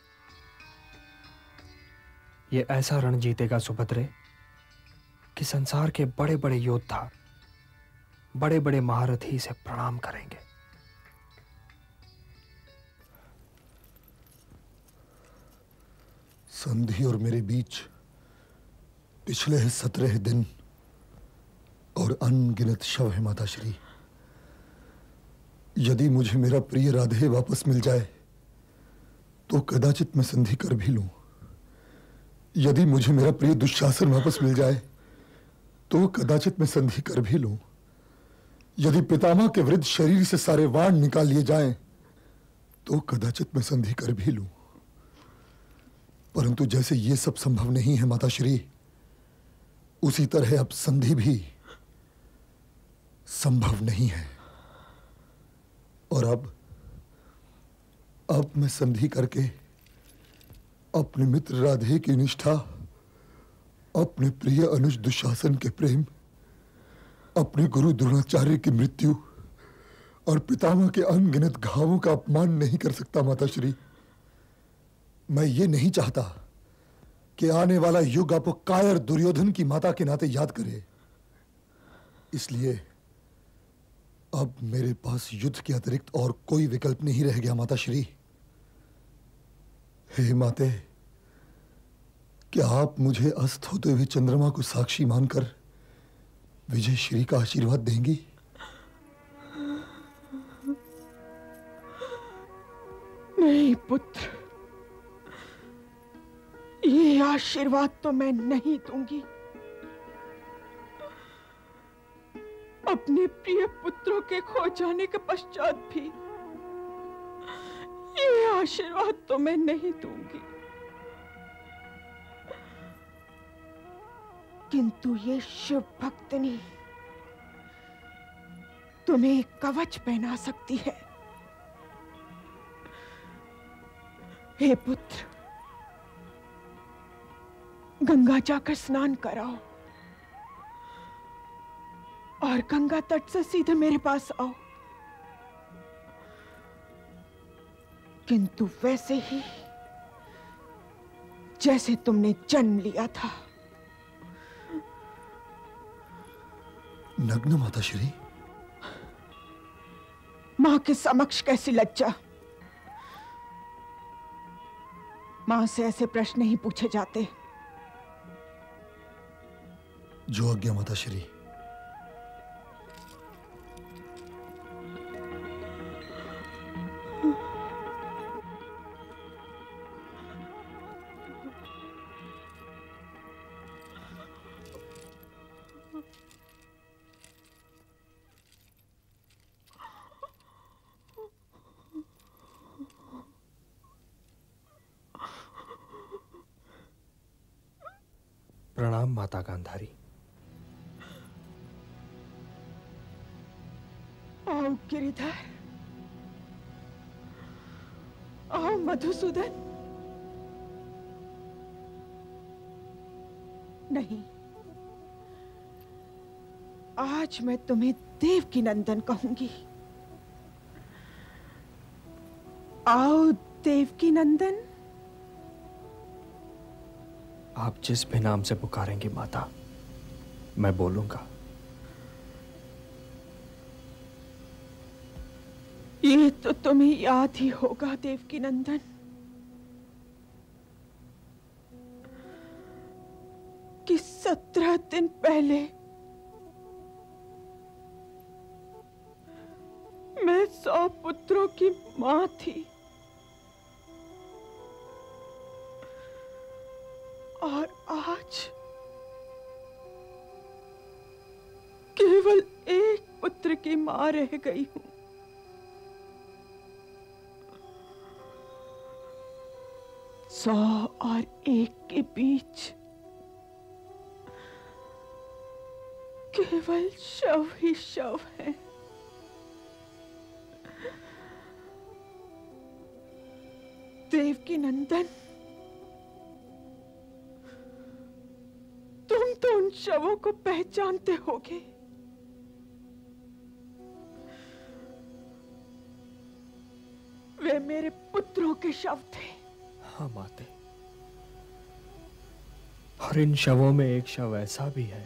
Speaker 14: ये ऐसा रण जीतेगा सुभद्रे कि संसार के बड़े बड़े योद्धा, बड़े बड़े महारथी इसे प्रणाम करेंगे।
Speaker 21: संधि और मेरे बीच पिछले 17 दिन और अनगिनत शव है माताश्री। यदि मुझे मेरा प्रिय राधे वापस मिल जाए तो कदाचित मैं संधि कर भी लूं। यदि मुझे मेरा प्रिय दुशासन वापस मिल जाए तो कदाचित मैं संधि कर भी लूं। यदि पितामह के वृद्ध शरीर से सारे वाण निकाल लिए जाएं तो कदाचित मैं संधि कर भी लूं। परंतु जैसे ये सब संभव नहीं है माताश्री, उसी तरह अब संधि भी संभव नहीं है। और अब मैं संधि करके अपने मित्र राधे की निष्ठा, अपने प्रिय अनुज दुशासन के प्रेम, अपने गुरु द्रोणाचार्य की मृत्यु और पितामह के अनगिनत घावों का अपमान नहीं कर सकता माताश्री। मैं ये नहीं चाहता कि आने वाला युग आपको कायर दुर्योधन की माता के नाते याद करे। इसलिए अब मेरे पास युद्ध के अतिरिक्त और कोई विकल्प नहीं रह गया माताश्री। हे माते, क्या आप मुझे अस्त होते हुए चंद्रमा को साक्षी मानकर विजय श्री का आशीर्वाद देंगी?
Speaker 22: नहीं पुत्र, ये आशीर्वाद तो मैं नहीं दूंगी। अपने प्रिय पुत्रों के खो जाने के पश्चात भी ये आशीर्वाद तो मैं नहीं दूंगी, किंतु ये शिव भक्तनी तुम्हें एक कवच पहना सकती है। हे पुत्र, गंगा जाकर स्नान कराओ और गंगा तट से सीधे मेरे पास आओ, किंतु वैसे ही जैसे तुमने जन्म लिया था।
Speaker 21: नग्न माताश्री?
Speaker 22: मां के समक्ष कैसी लज्जा! मां से ऐसे प्रश्न नहीं पूछे जाते।
Speaker 21: जो आज्ञा माताश्री।
Speaker 14: प्रणाम माता गांधारी।
Speaker 22: आओ गिरिधर, आओ मधुसूदन। नहीं, आज मैं तुम्हें देवकी नंदन कहूंगी। आओ देवकी नंदन।
Speaker 14: आप जिस भी नाम से पुकारेंगी माता, मैं बोलूंगा।
Speaker 22: ये तो तुम्हें याद ही होगा देवकी नंदन, कि 17 दिन पहले मैं 100 पुत्रों की मां थी और आज केवल एक पुत्र की मां रह गई हूं। सौ और एक के बीच केवल शव ही शव है। देवकी नंदन, तुम तो उन शवों को पहचानते होगे। वे मेरे पुत्रों के शव थे।
Speaker 14: हाँ माते, और इन शवों में एक शव ऐसा भी है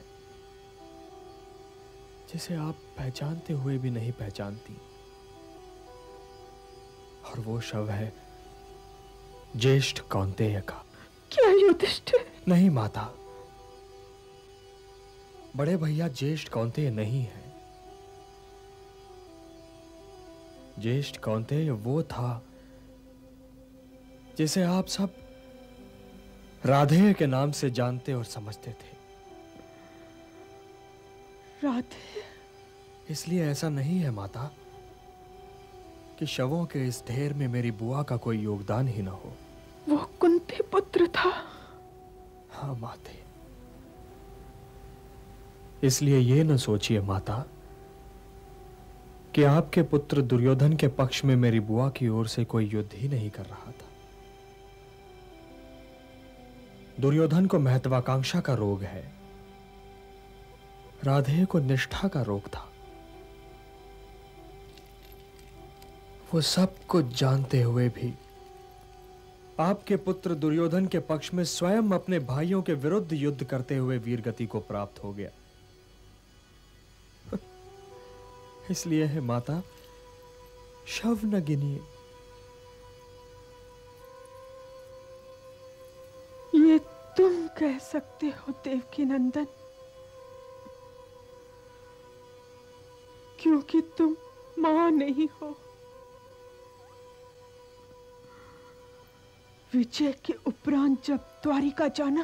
Speaker 14: जिसे आप पहचानते हुए भी नहीं पहचानती, और वो शव है ज्येष्ठ कौन्तेय का।
Speaker 22: क्या युधिष्ठिर?
Speaker 14: नहीं माता, बड़े भैया ज्येष्ठ कौन्तेय नहीं है। ज्येष्ठ कौन्तेय वो था जिसे आप सब राधेय के नाम से जानते और समझते थे।
Speaker 22: राधे?
Speaker 14: इसलिए ऐसा नहीं है माता कि शवों के इस ढेर में मेरी बुआ का कोई योगदान ही ना हो।
Speaker 22: वो कुंती पुत्र था।
Speaker 14: हाँ माते, इसलिए ये न सोचिए माता कि आपके पुत्र दुर्योधन के पक्ष में मेरी बुआ की ओर से कोई युद्ध ही नहीं कर रहा था। दुर्योधन को महत्वाकांक्षा का रोग है, राधेय को निष्ठा का रोग था। वो सब कुछ जानते हुए भी आपके पुत्र दुर्योधन के पक्ष में स्वयं अपने भाइयों के विरुद्ध युद्ध करते हुए वीरगति को प्राप्त हो गया। इसलिए है माता, शव न गिनिए।
Speaker 22: ये तुम कह सकते हो देवकी नंदन, क्योंकि तुम मां नहीं हो। विजय के उपरांत जब द्वारिका जाना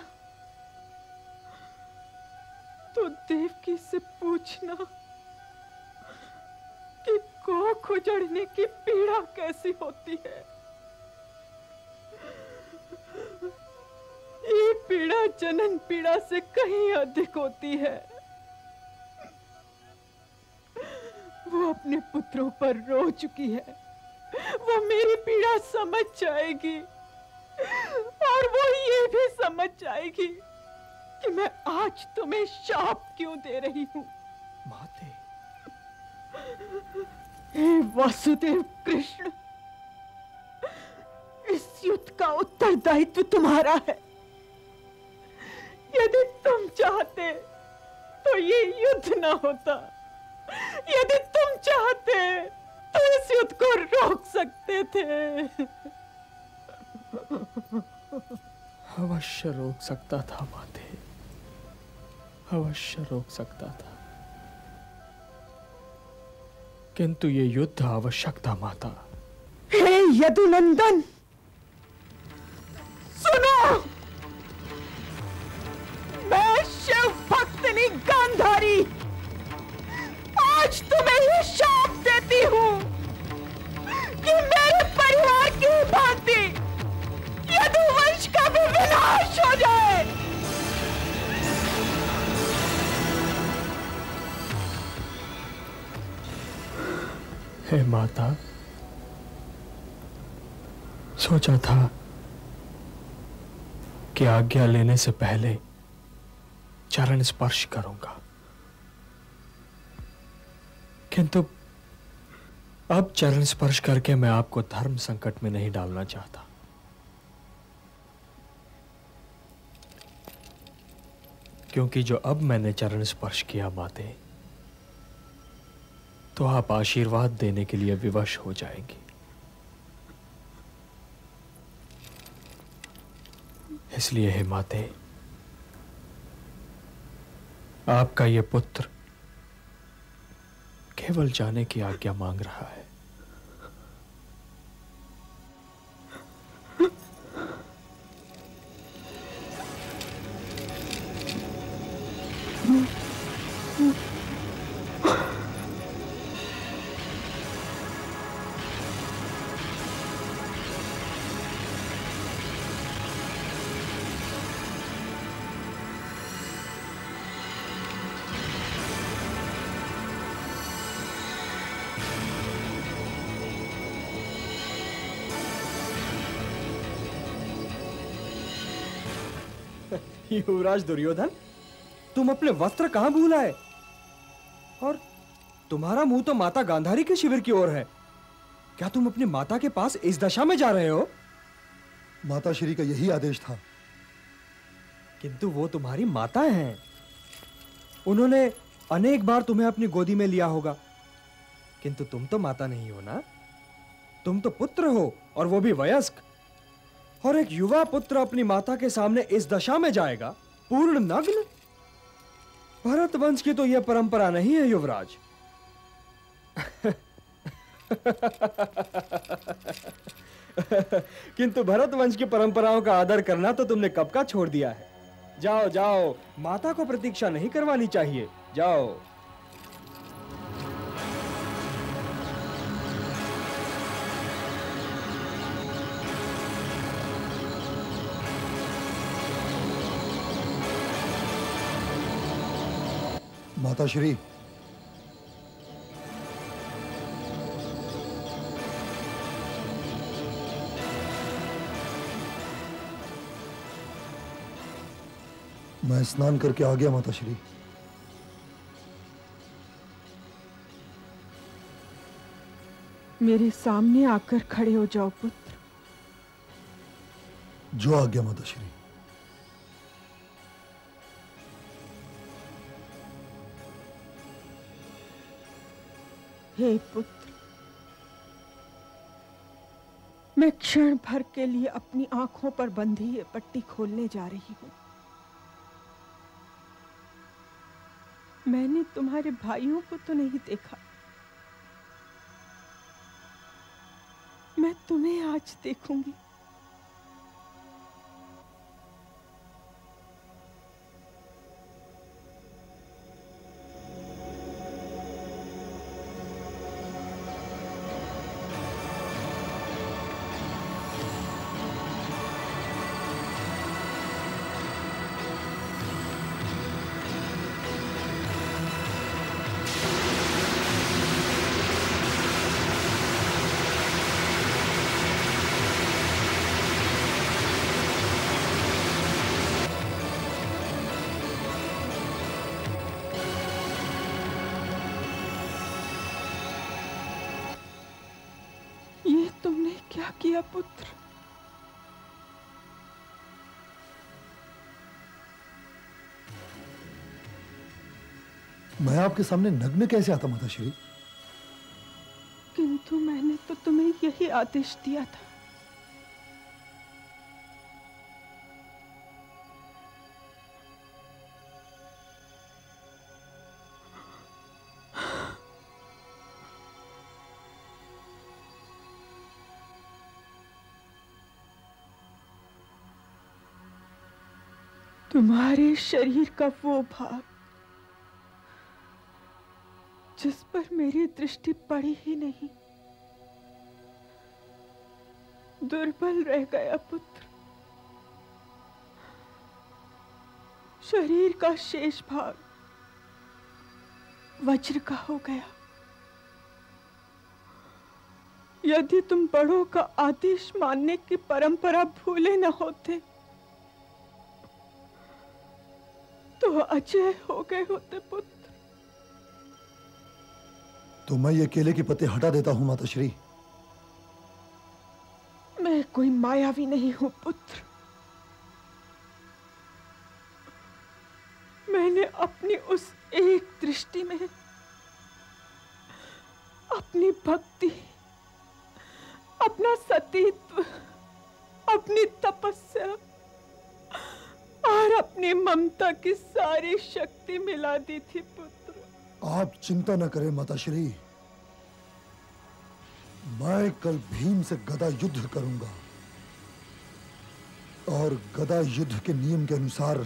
Speaker 22: तो देवकी से पूछना कि कोख उजड़ने की पीड़ा कैसी होती है। पीड़ा जनन पीड़ा से कहीं अधिक होती है। वो अपने पुत्रों पर रो चुकी है। वो मेरी पीड़ा समझ जाएगी और वो ये भी समझ जाएगी कि मैं आज तुम्हें शाप क्यों दे रही हूं।
Speaker 14: माते,
Speaker 22: हे वासुदेव कृष्ण, इस युद्ध का उत्तरदायित्व तुम्हारा है। यदि तुम चाहते तो ये युद्ध ना होता। यदि तुम चाहते तो इस युद्ध को रोक सकते थे।
Speaker 14: अवश्य रोक सकता था माते, अवश्य रोक सकता था, किंतु ये युद्ध आवश्यक था माता।
Speaker 22: हे यदुनंदन, सुनो, मैं शिव भक्तनी गांधारी आज तुम्हें ये शाप देती हूँ कि मेरे परिवार की भांति यदुवंश का भी विनाश हो जाए।
Speaker 14: हे माता, सोचा था कि आज्ञा लेने से पहले चरण स्पर्श करूंगा, किंतु अब चरण स्पर्श करके मैं आपको धर्म संकट में नहीं डालना चाहता। क्योंकि जो अब मैंने चरण स्पर्श किया माते, तो आप आशीर्वाद देने के लिए विवश हो जाएंगी। इसलिए हे माते, आपका ये पुत्र केवल जाने की आज्ञा मांग रहा है।
Speaker 1: युवराज दुर्योधन, तुम अपने वस्त्र कहां भूल आए? और तुम्हारा मुंह तो माता गांधारी के शिविर की ओर है। क्या तुम अपनी माता के पास इस दशा में जा रहे हो?
Speaker 21: माता श्री का यही आदेश था।
Speaker 1: किंतु वो तुम्हारी माता हैं। उन्होंने अनेक बार तुम्हें अपनी गोदी में लिया होगा, किंतु तुम तो माता नहीं हो ना। तुम तो पुत्र हो, और वो भी वयस्क। और एक युवा पुत्र अपनी माता के सामने इस दशा में जाएगा, पूर्ण नग्न? भरत वंश की तो यह परंपरा नहीं है युवराज। किंतु भरत वंश की परंपराओं का आदर करना तो तुमने कब का छोड़ दिया है। जाओ जाओ, माता को प्रतीक्षा नहीं करवानी चाहिए। जाओ।
Speaker 21: माता श्री, मैं स्नान करके आ गया माता श्री।
Speaker 22: मेरे सामने आकर खड़े हो जाओ पुत्र।
Speaker 21: जो आ गया माता श्री।
Speaker 22: हे पुत्र, मैं क्षण भर के लिए अपनी आंखों पर बंधी ये पट्टी खोलने जा रही हूं। मैंने तुम्हारे भाइयों को तो नहीं देखा, मैं तुम्हें आज देखूंगी। भला किया पुत्र।
Speaker 21: मैं आपके सामने नग्न कैसे आता माताश्री?
Speaker 22: किंतु मैंने तो तुम्हें यही आदेश दिया था। तुम्हारे शरीर का वो भाग जिस पर मेरी दृष्टि पड़ी ही नहीं, दुर्बल रह गया पुत्र। शरीर का शेष भाग वज्र का हो गया। यदि तुम बड़ों का आदेश मानने की परंपरा भूले न होते तो अजय हो गए होते पुत्र।
Speaker 21: तो मैं ये केले की पत्ते हटा देता हूं माताश्री।
Speaker 22: मैं कोई मायावी नहीं हूं पुत्र। मैंने अपनी उस एक दृष्टि में अपनी भक्ति, अपना सतीत्व, अपनी तपस्या और अपनी ममता की सारी शक्ति मिला दी थी पुत्र।
Speaker 21: आप चिंता न करें माताश्री, मैं कल भीम से गदा युद्ध करूंगा और गदा युद्ध के नियम के अनुसार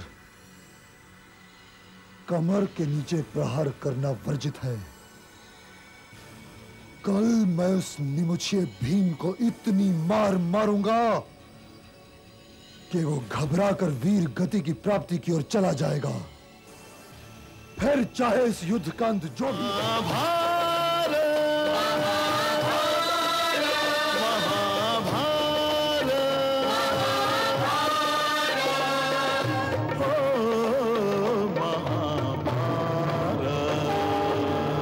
Speaker 21: कमर के नीचे प्रहार करना वर्जित है। कल मैं उस निमुछिए भीम को इतनी मार मारूंगा कि वो घबराकर वीर गति की प्राप्ति की ओर चला जाएगा। फिर चाहे इस युद्ध का अंत जो भी